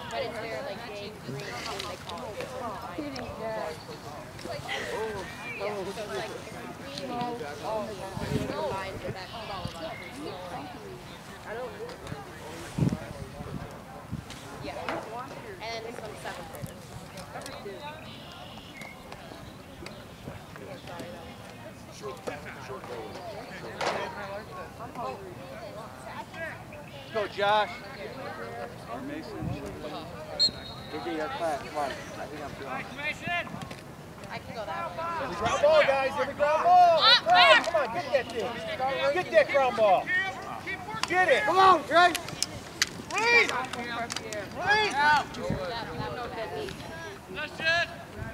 But it's their like big green team they call it. Yeah, so it's like we all combined for that all of us. Yeah. And some seventh graders. Let's go, Josh. Or Mason. Give your class. Come on. I think I'm doing. I can go that way. Every ground ball, guys. Every ground ball. Come on, get that thing. Get that ground ball. Get it. Come on, Trey. Please. Please. That's it.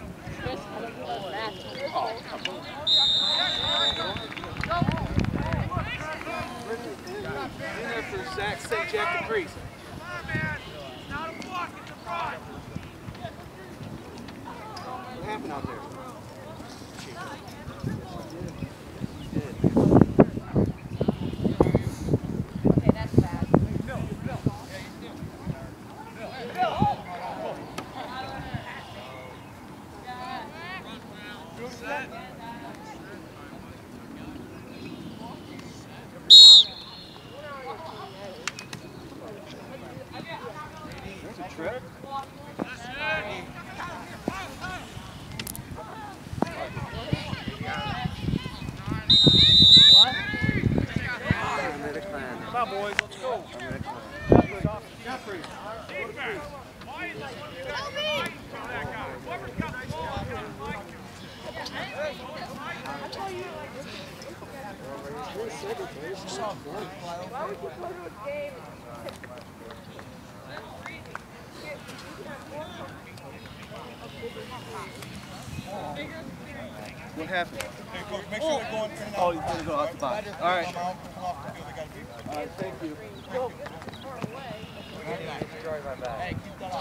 In there for Zach, St. Jack Caprice. Come on, man. Not a block, it's a front. What happened out there? Okay, that's bad. There's a trip. Come on, boys. Let's go. What happened? Hey, Coach, make sure they're going in and out. Oh, he's going to go out the box. All right. Come off the field. They got to be. All right, thank you. Hey, keep that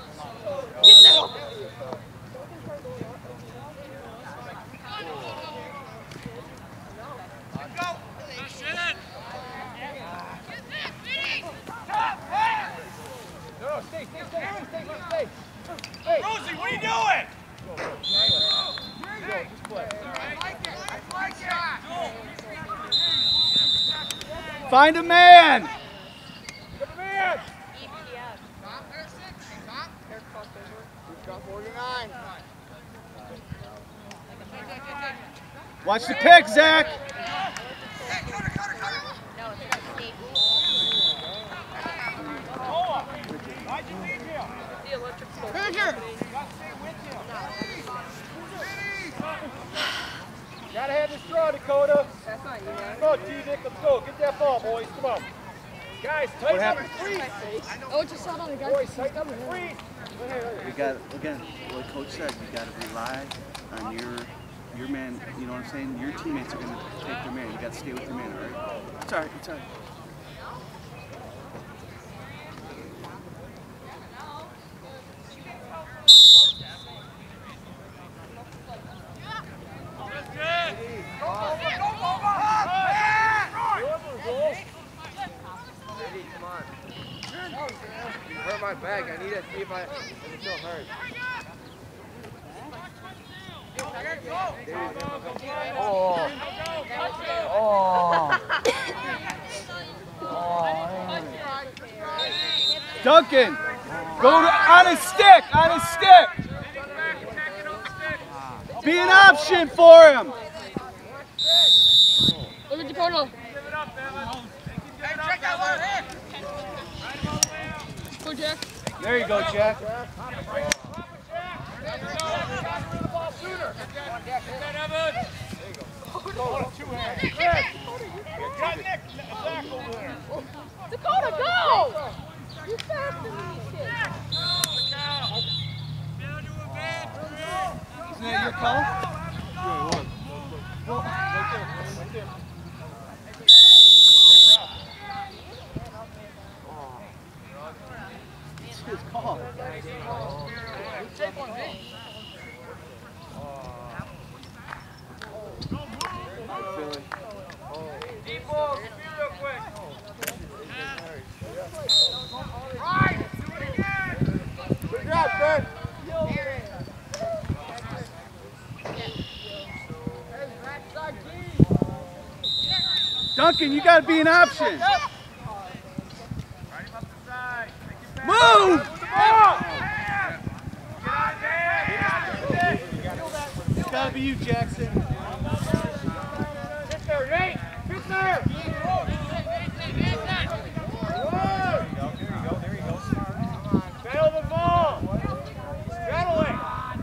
No, stay. Hey. Rosie, what are you doing? Just play. Find a man. Get the man. Watch the pick, Zach. Gotta have this draw, Dakota. That's not you, man. Come on, T-Dick, let's go. Get that ball, boys. Come on. Guys, tighten up and freeze. Oh, it just shot on the guy. Boys, tighten up and freeze. You got, again, what Coach said, you got to rely on your man, you know what I'm saying? Your teammates are going to take their man. You got to stay with your man, all right? It's all right, it's all right. Hurt my back. I need to see if it still hurts. Oh. Duncan, go on his stick, Be an option for him. Look at Dakota. Go, Jack. There you go, Jack. Dakota, go! You faster than me, kid. Isn't that your call? It's his call. Deep ball, get me real quick. Right, do it again. looking. You got to be an option. Move! It's got to be you, Jackson. Get there, Nate! Get there! There you go. Battle the ball! Battle it!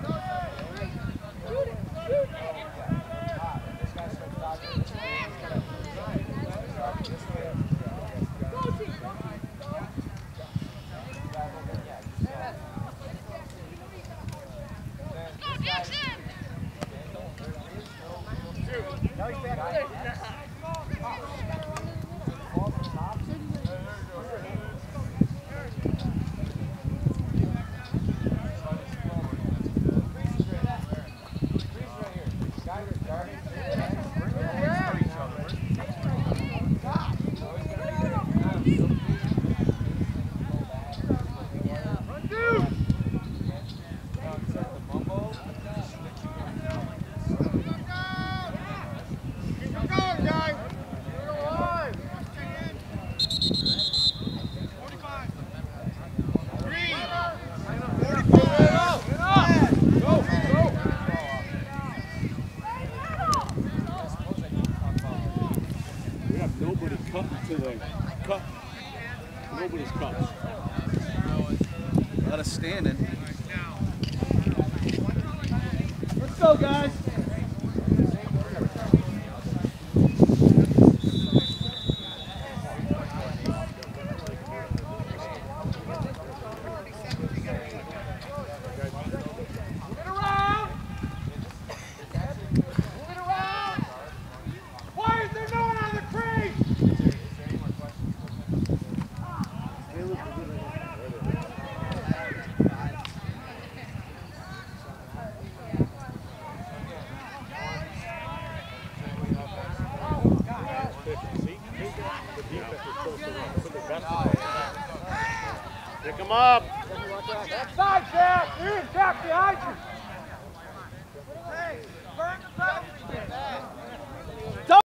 Nobody's cut. A lot of standing. Let's go, guys. Pick him up. Backside, Jack! Here, Jack, behind you! Hey, burn the penalty!